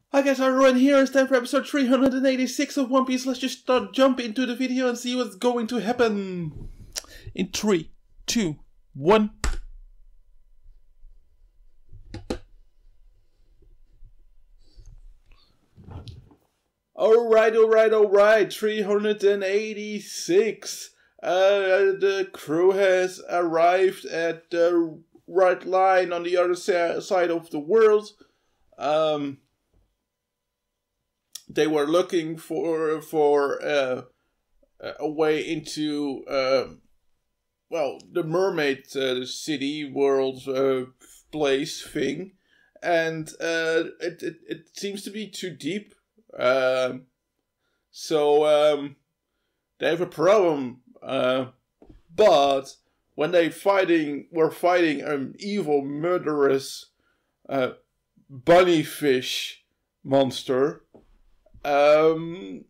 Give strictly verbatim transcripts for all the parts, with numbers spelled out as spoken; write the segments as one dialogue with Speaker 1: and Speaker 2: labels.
Speaker 1: Hi guys, Ardawen here. It's time for episode three hundred eighty-six of One Piece. Let's just start jump into the video and see what's going to happen. In three, two, one. Alright, alright, alright. three hundred eighty-six. Uh, the crew has arrived at the right line on the other side of the world. Um... They were looking for for uh, a way into uh, well, the mermaid uh, city world uh, place thing, and uh, it, it it seems to be too deep. Uh, so um, they have a problem. Uh, but when they fighting were fighting an evil, murderous uh, bunny fish monster. Um,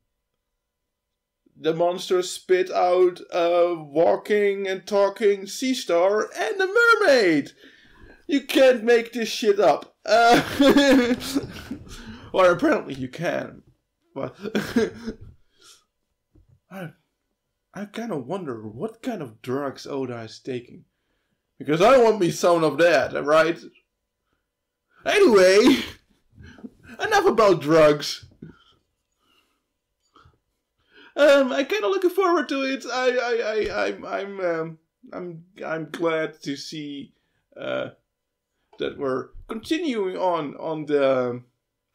Speaker 1: the monster spit out a walking and talking sea star and a mermaid. You can't make this shit up. Uh, or apparently you can. But I, I kind of wonder what kind of drugs Oda is taking, because I want me some of that, right? Anyway, enough about drugs. Um, I'm kind of looking forward to it. I, I, I, I'm, I'm, um, I'm, I'm glad to see uh, that we're continuing on on the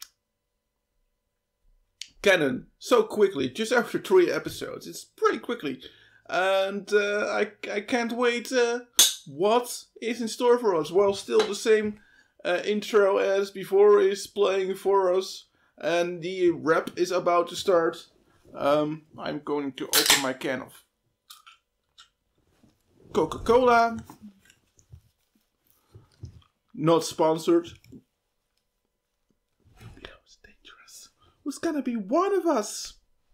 Speaker 1: canon so quickly. Just after three episodes, it's pretty quickly, and uh, I, I can't wait. Uh, what is in store for us? Well, still the same uh, intro as before is playing for us, and the rap is about to start. Um, I'm going to open my can of Coca-Cola. Not sponsored. That was dangerous. Who's gonna be one of us?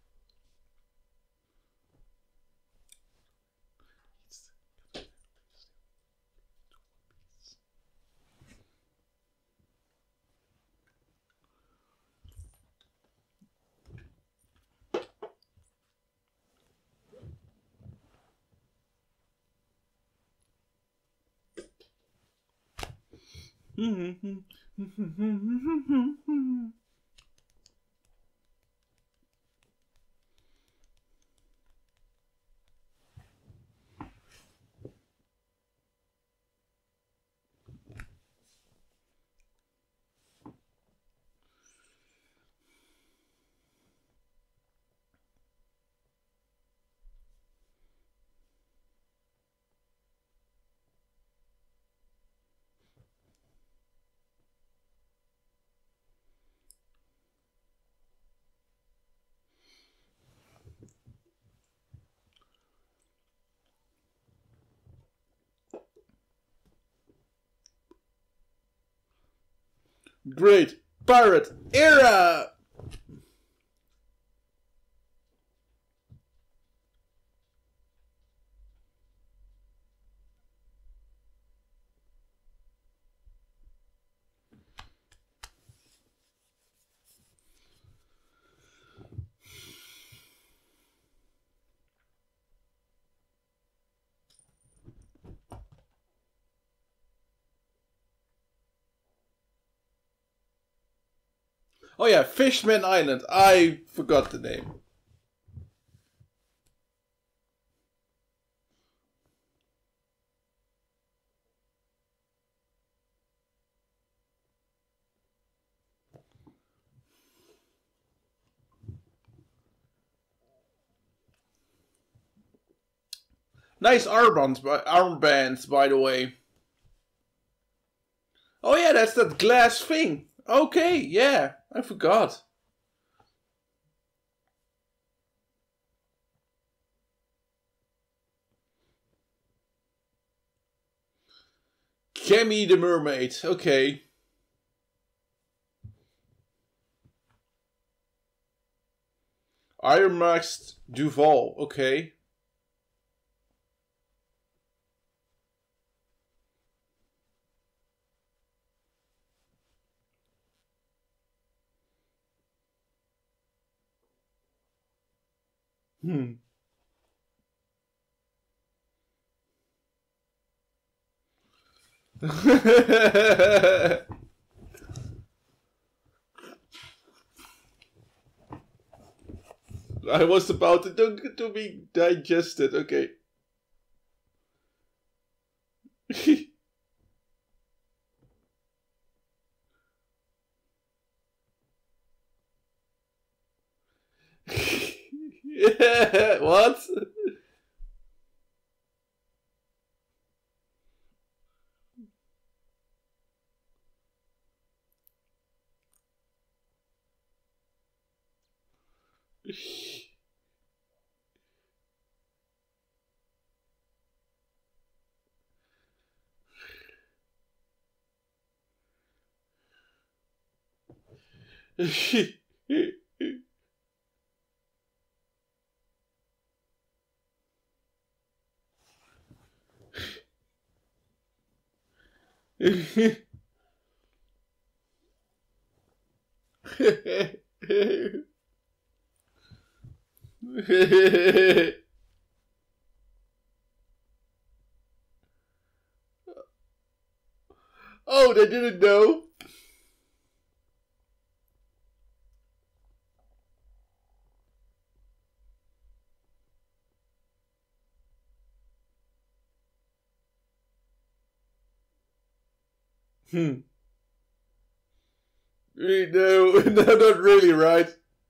Speaker 1: Mm-hmm. Great Pirate Era! Oh yeah, Fishman Island. I forgot the name. Nice armbands, armbands, by the way. Oh yeah, that's that glass thing. Okay, yeah, I forgot. Cammy the mermaid. Okay. Iron Max Duval. Okay. Hmm. I was about to, to, to be digested. Okay. Yeah, what? Oh, they didn't know. Hmm. No, no, not really, right?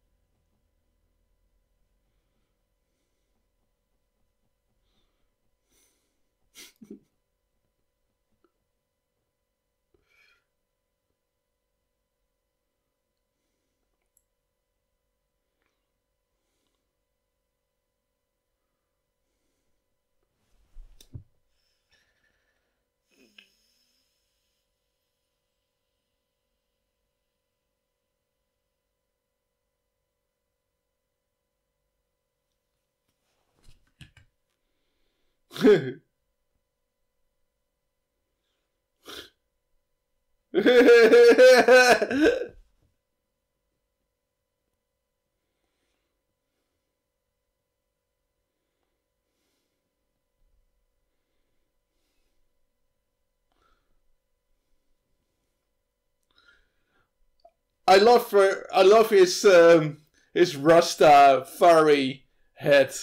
Speaker 1: I love her. I love his um, his Rasta furry head.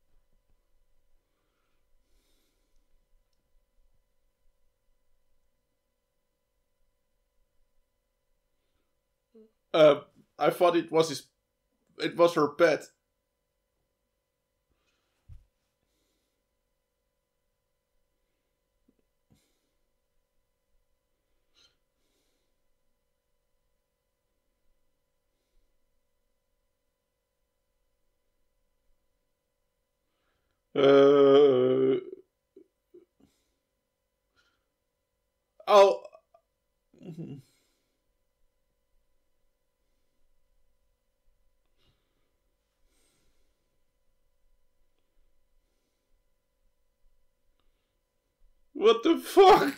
Speaker 1: Uh, I thought it was his. It was her pet. Uh, oh. What the fuck?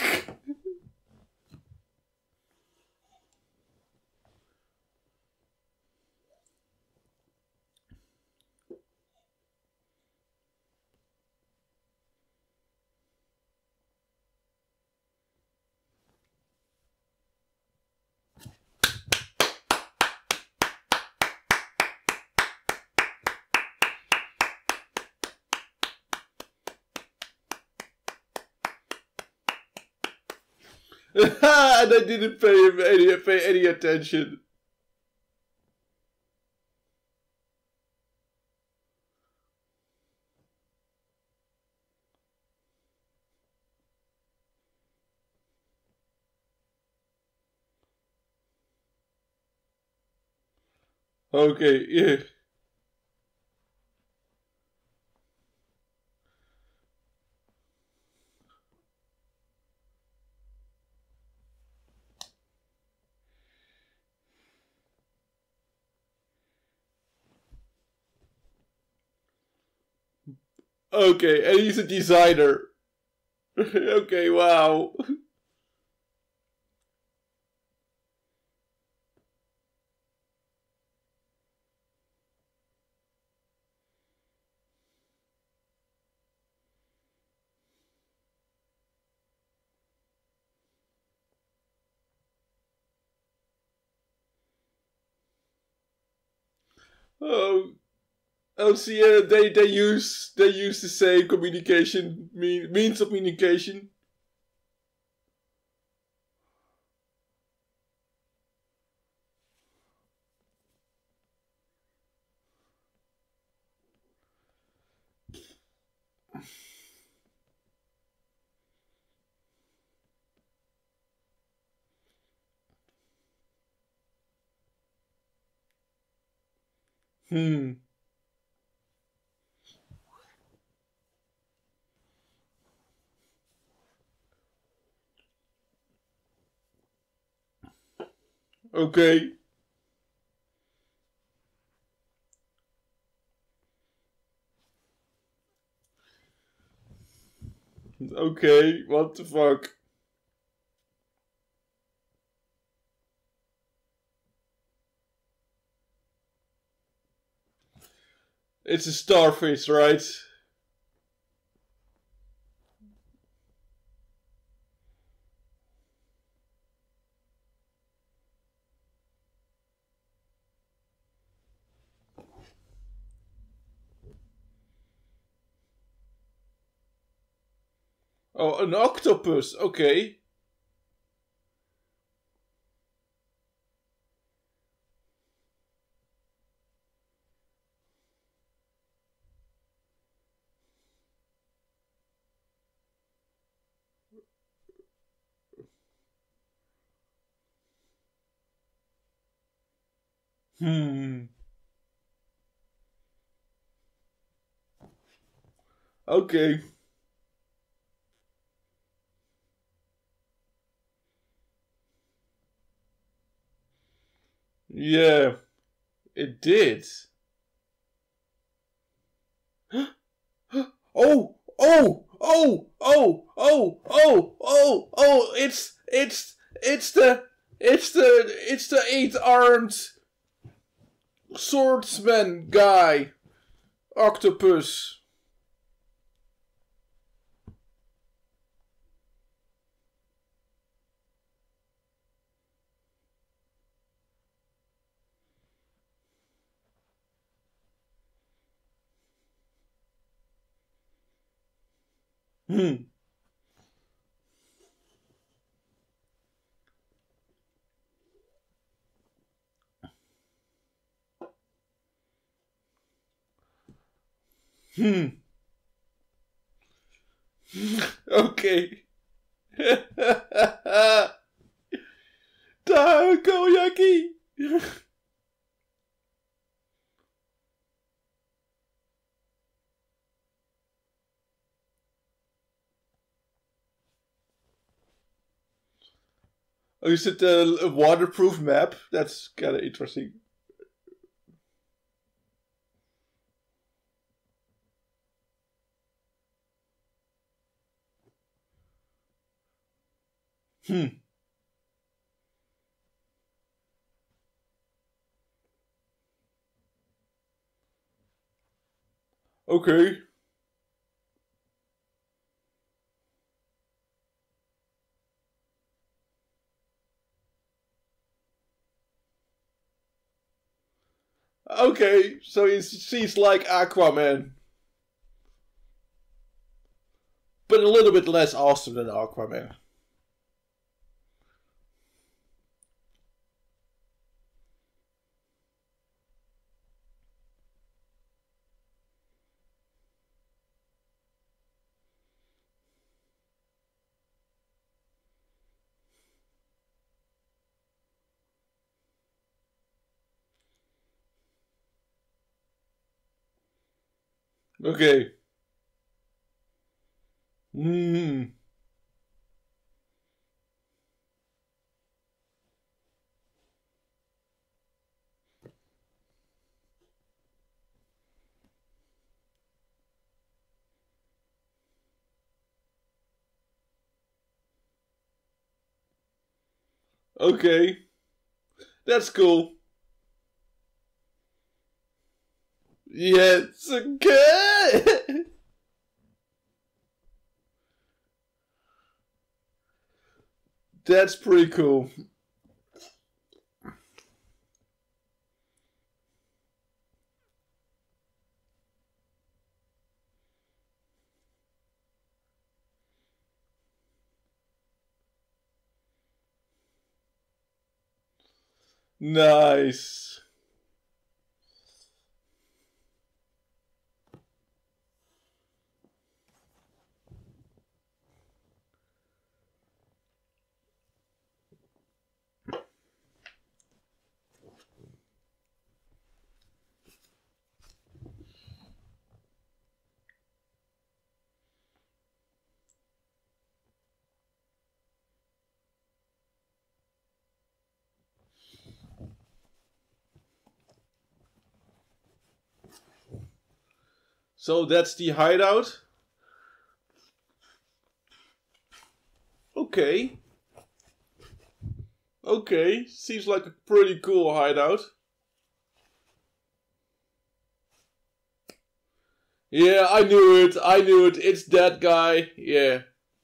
Speaker 1: And I didn't pay him any pay any attention. Okay, yeah. Okay, and he's a designer. Okay, wow. Oh, oh, see, uh, they they use they use the same communication mean, means of communication. Hmm. Okay. Okay. What the fuck? It's a starfish, right? Oh, an octopus. Okay. Hmm. Okay. Yeah, it did. Oh, oh, oh, oh, oh, oh, oh, oh, it's, it's, it's the, it's the, it's the eight-armed swordsman guy. Octopus. Hmm. Hmm. Okay. Takoyaki. Oh, is it a waterproof map? That's kind of interesting. Hmm. Okay. Okay, so he's, she's like Aquaman, but a little bit less awesome than Aquaman. Okay. Hmm. Okay. That's cool. Yes. Okay. That's pretty cool. Nice. So that's the hideout. Okay. Okay, seems like a pretty cool hideout. Yeah, I knew it. I knew it. It's that guy. Yeah.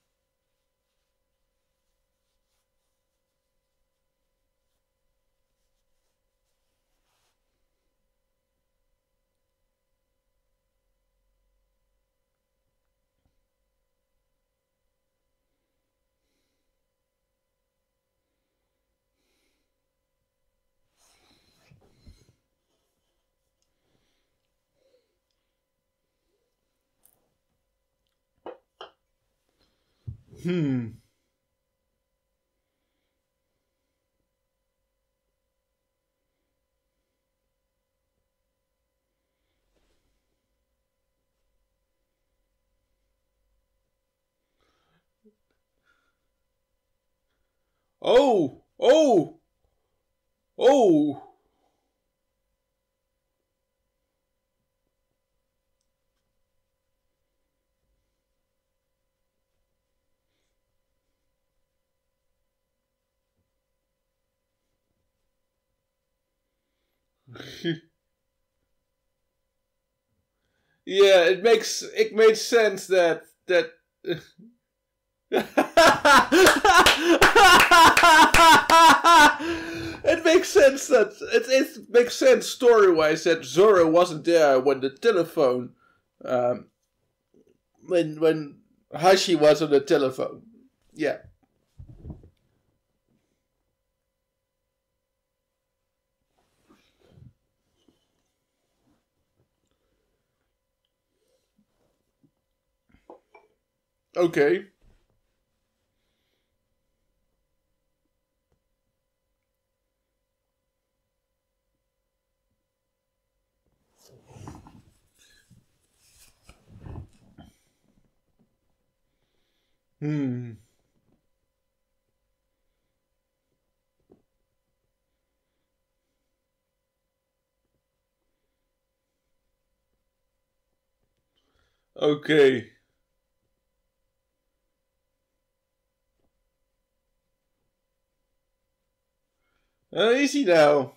Speaker 1: Hmm. Oh! Oh! Oh! Yeah, it makes it made sense that that it makes sense that it it makes sense story wise that Zoro wasn't there when the telephone um when when Hashi was on the telephone. Yeah. Okay. Hmm. Okay. Uh, easy now.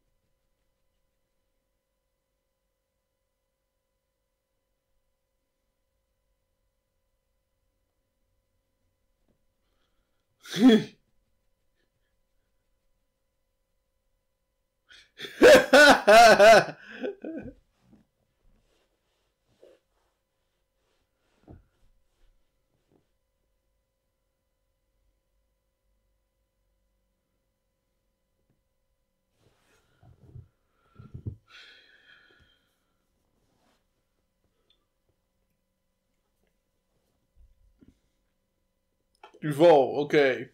Speaker 1: Duval, okay.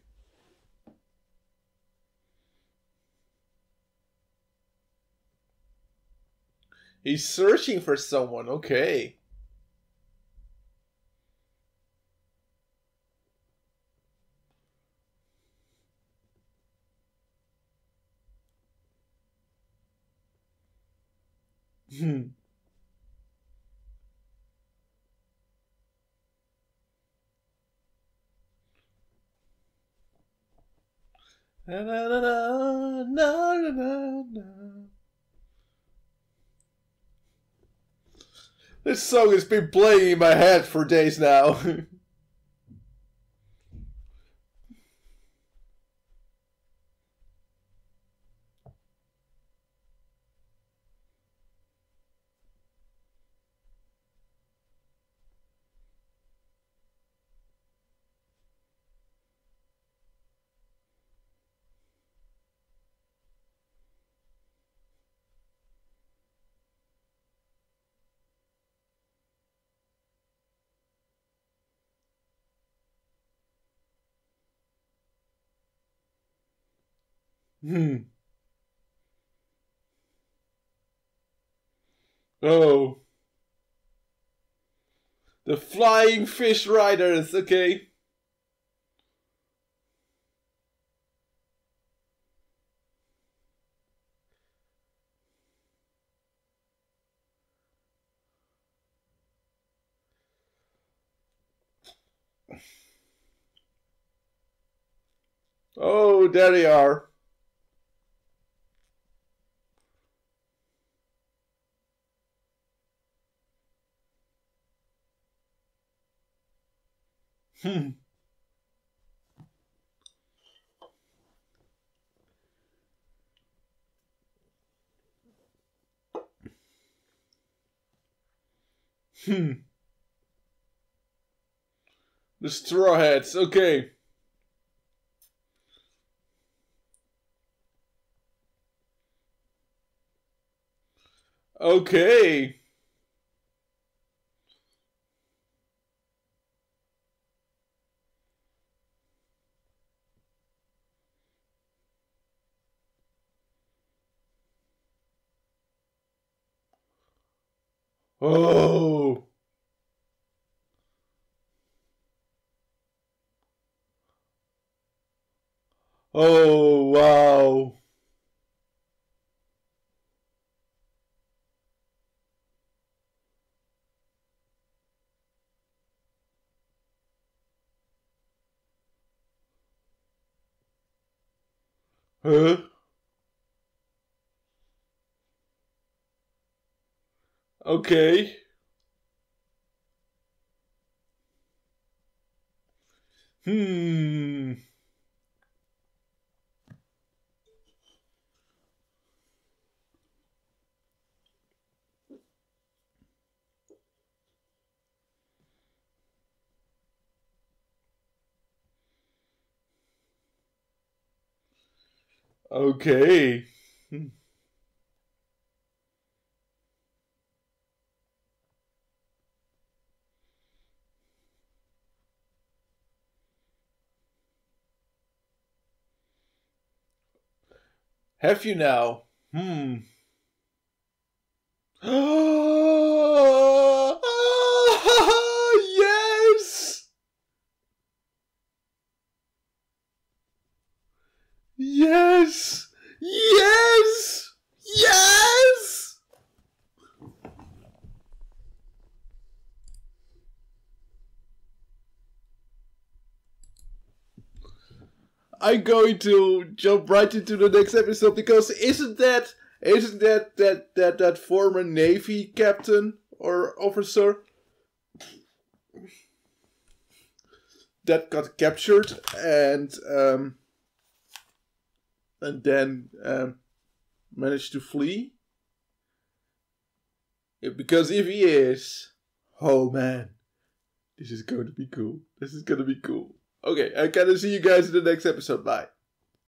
Speaker 1: He's searching for someone, okay. Hmm. Na, na, na, na, na, na, na. This song has been playing in my head for days now. Hmm. Oh. The flying fish riders, okay. Oh, there they are. Hmm. Hmm. The straw hats, okay. Okay. Oh. Oh, wow. Huh? Okay. Hmm. Okay. Hmm. Have you now? Hmm. Yes! Yes! Yes! Yes! I'm going to jump right into the next episode because isn't that isn't that that that, that former Navy captain or officer that got captured and um, and then um, managed to flee? Yeah, because if he is, oh man, this is going to be cool. This is going to be cool. Okay, I gotta see you guys in the next episode. Bye.